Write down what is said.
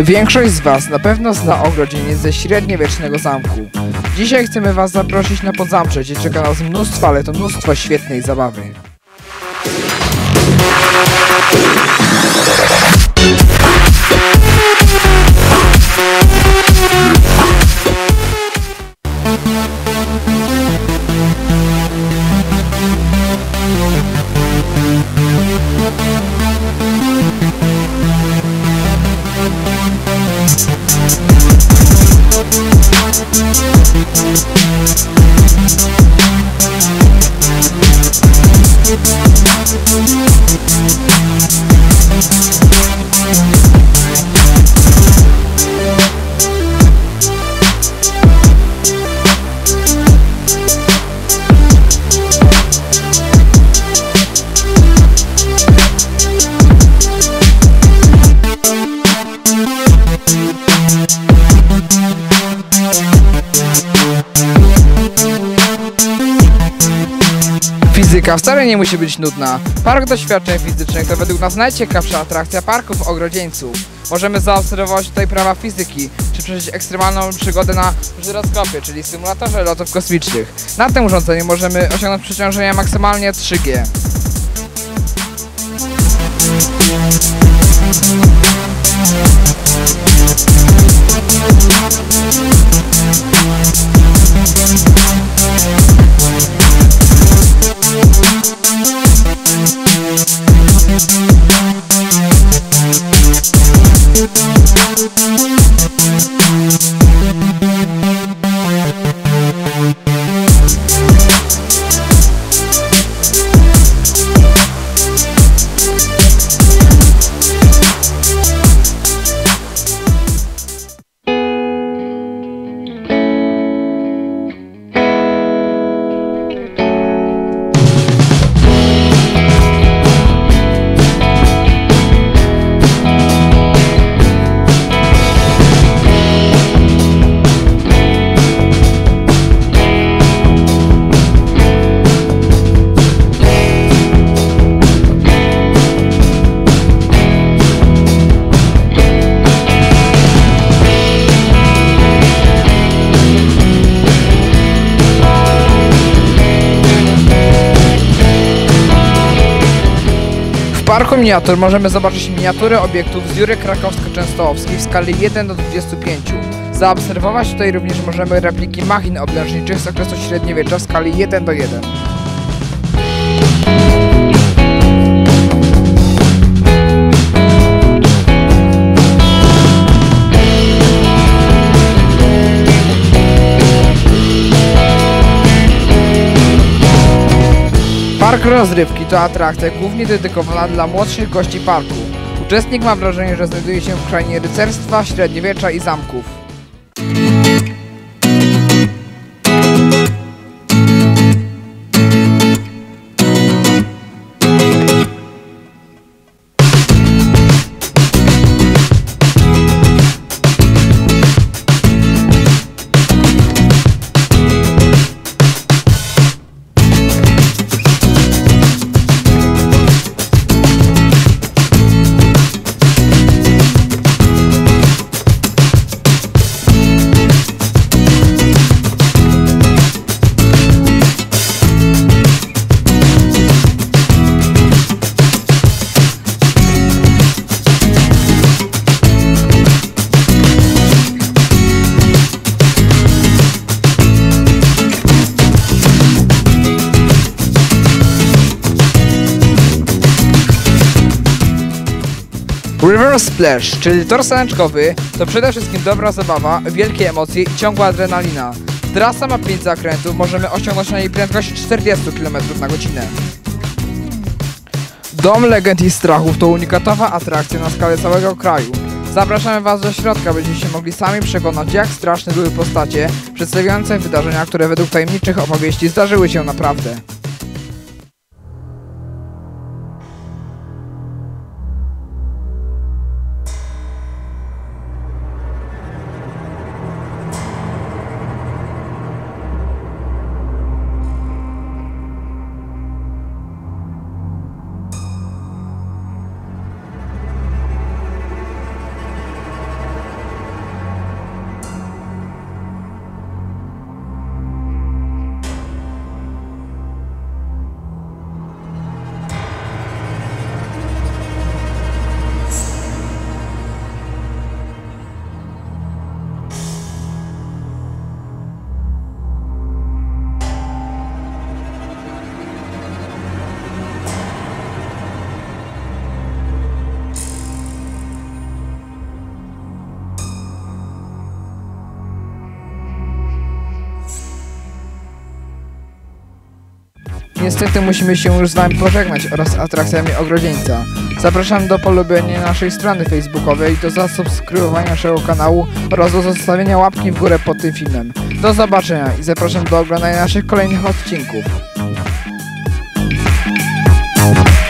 Większość z Was na pewno zna ogrodzieniec ze średniowiecznego zamku. Dzisiaj chcemy Was zaprosić na Podzamcze, gdzie czeka nas mnóstwo, ale to mnóstwo świetnej zabawy. Fizyka wcale nie musi być nudna. Park doświadczeń fizycznych to według nas najciekawsza atrakcja parków ogrodzieńców. Możemy zaobserwować tutaj prawa fizyki, czy przeżyć ekstremalną przygodę na żyroskopie, czyli symulatorze lotów kosmicznych. Na tym urządzeniu możemy osiągnąć przeciążenie maksymalnie 3G. W parku miniatur możemy zobaczyć miniatury obiektów z Jury Krakowsko-Częstochowskiej w skali 1 do 25. Zaobserwować tutaj również możemy repliki machin oblężniczych z okresu średniowiecza w skali 1 do 1. Park rozrywki to atrakcja głównie dedykowana dla młodszych gości parku. Uczestnik ma wrażenie, że znajduje się w krainie rycerstwa, średniowiecza i zamków. River Splash, czyli tor saneczkowy, to przede wszystkim dobra zabawa, wielkie emocje i ciągła adrenalina. Trasa ma 5 zakrętów, możemy osiągnąć na niej prędkość 40 km/h. Dom Legend i Strachów to unikatowa atrakcja na skalę całego kraju. Zapraszamy Was do środka, będziecie mogli sami przekonać, jak straszne były postacie przedstawiające wydarzenia, które według tajemniczych opowieści zdarzyły się naprawdę. Niestety musimy się już z Wami pożegnać oraz atrakcjami Ogrodzieńca. Zapraszam do polubienia naszej strony facebookowej, do zasubskrybowania naszego kanału oraz do zostawienia łapki w górę pod tym filmem. Do zobaczenia i zapraszam do oglądania naszych kolejnych odcinków.